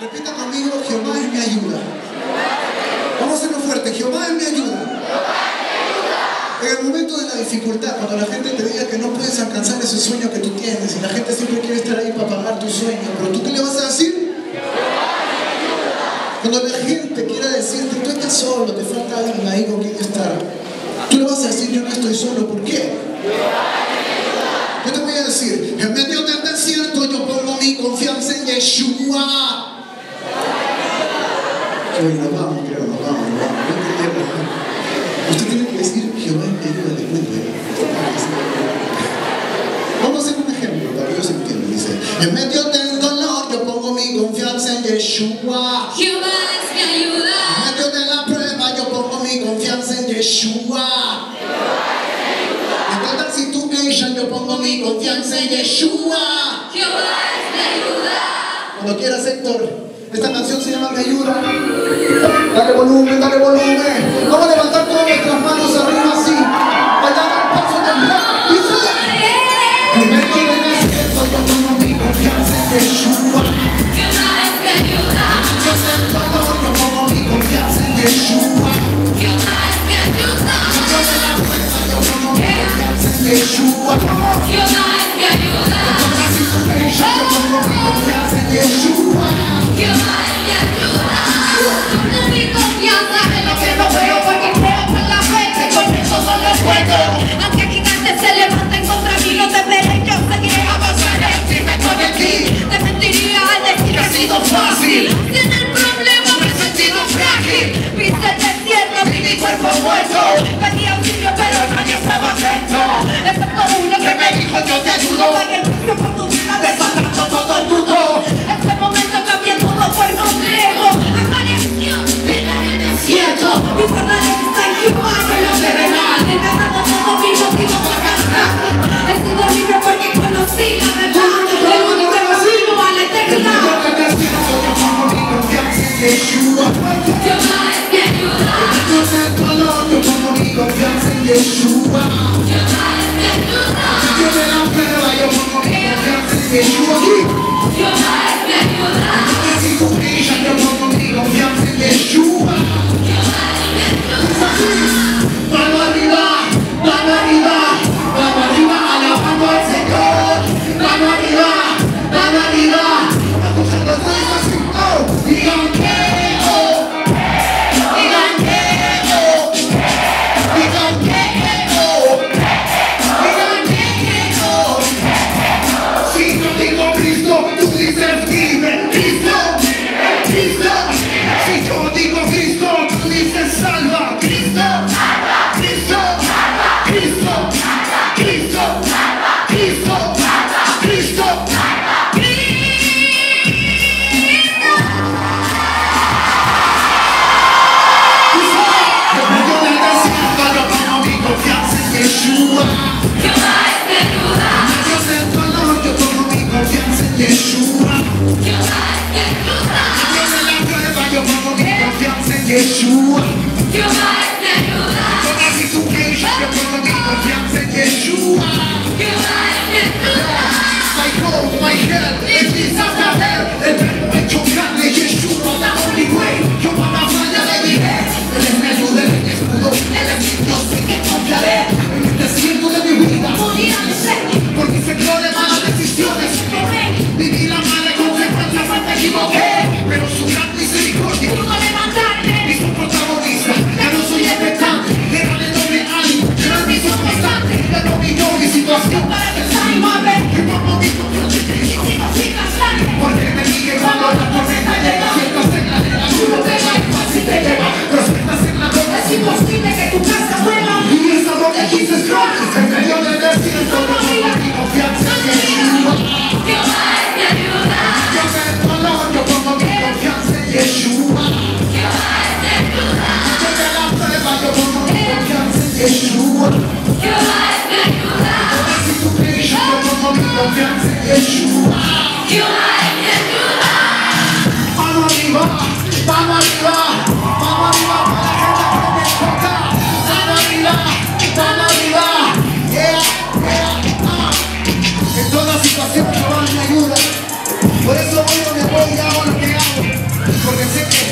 Repita conmigo, Jehová es mi ayuda. Vamos a hacerlo fuerte, Jehová es mi ayuda. En el momento de la dificultad, cuando la gente te diga que no puedes alcanzar ese sueño que tú tienes y la gente siempre quiere estar ahí para pagar tu sueño, pero ¿tú qué le vas a decir? Cuando la gente quiera decirte, tú estás solo, te falta alguien ahí con quien estar, tú le vas a decir, yo no estoy solo, ¿por qué? Yo te voy a decir, en medio del desierto yo pongo mi confianza en Yeshua. Hoy nos vamos, creo, nos vamos. Usted tiene que decir, Jehová es mi ayuda, le cuento. Vamos a hacer un ejemplo para que ellos entiendan. Dice, en medio del dolor yo pongo mi confianza en Yeshua. Jehová es mi ayuda. En medio de la prueba yo pongo mi confianza en Yeshua. En toda situación yo pongo mi confianza en Yeshua. Jehová es mi ayuda. Cuando quieras, Héctor. Esta canción se llama Me Ayuda. Dale volumen, dale volumen. Vamos a levantar todas nuestras manos arriba así. Vaya al paso del rap. Y sube. En medio del desierto yo pongo mi confianza en Yeshua. Jehová es mi ayuda. Dios del dolor yo pongo mi confianza en Yeshua. Jehová es mi ayuda. Dios de la fuerza yo pongo mi confianza en Yeshua. Jehová es mi ayuda. En toda situación yo pongo mi confianza en Yeshua. Jehová es mi ayuda. Pongo mi confianza en lo que no veo porque creo con la fe que con eso no lo puedo. Aunque gigantes se levanten contra mí, no temeré, yo seguiré avanzaré. Firme con aquí, te mentiría al decir que ha sido fácil. Sin el problema me he sentido frágil. Viste el desierto y mi cuerpo muerto. Pedí auxilio pero nadie estaba atento. Excepto uno que me dijo yo te ayudo. Pagué el precio por tu vida desatando todo el mundo. Este momento cambié todo por complejo. Apareció vida en el desierto. Mi fortaleza en Jehová no lo terrenal. He ganado todo mi motivo para cantar. He sido libre porque conocí la verdad. El único camino a la eternidad. Yeshua. Jehová es mi ayuda. Dios del dolor yo pongo mi confianza en Yeshua. Jehová es mi ayuda. Dios de la prueba yo pongo mi confianza en Yeshua. Jehová es mi ayuda. Si tú brillas yo pongo mi confianza en Yeshua. Jehová es mi ayuda. Mano arriba, mano arriba, mano arriba, alabando al Señor. Mano arriba, mano arriba. Escuchando todo esto así, oh, digan que oh, digan que oh, digan que oh, digan que oh. Si yo digo Cristo, tú dices vive, Cristo, Cristo. Si yo digo Cristo, tú dices salva, Cristo, Cristo, Cristo, Cristo, Cristo, Cristo. Yeshua. Jehová es mi ayuda. Dios del dolor yo pongo mi confianza en Yeshua. Jehová es mi ayuda. Dios de la prueba yo pongo mi confianza en Yeshua. Jehová es mi ayuda. Toda situación yo pongo mi confianza en Yeshua. Jehová es mi ayuda. My hope, my help, es mi saber. El verbo hecho grande, Yeshua, the only way. Yo a la falla le diré, Él es mi ayuda, Él es mi escudo, Él es mi Dios, en que confiaré. En el desierto de mi vida, Morirá de sed. por mis errores, malas decisiones. Viví la mala consecuencia, me equivoqué, pero su gran misericordia Pudo levantarme. y su protagonista. Ya no soy expectante, era de doble ánimo, pero el mismo constante. Ya no mi yo, y si porque sé que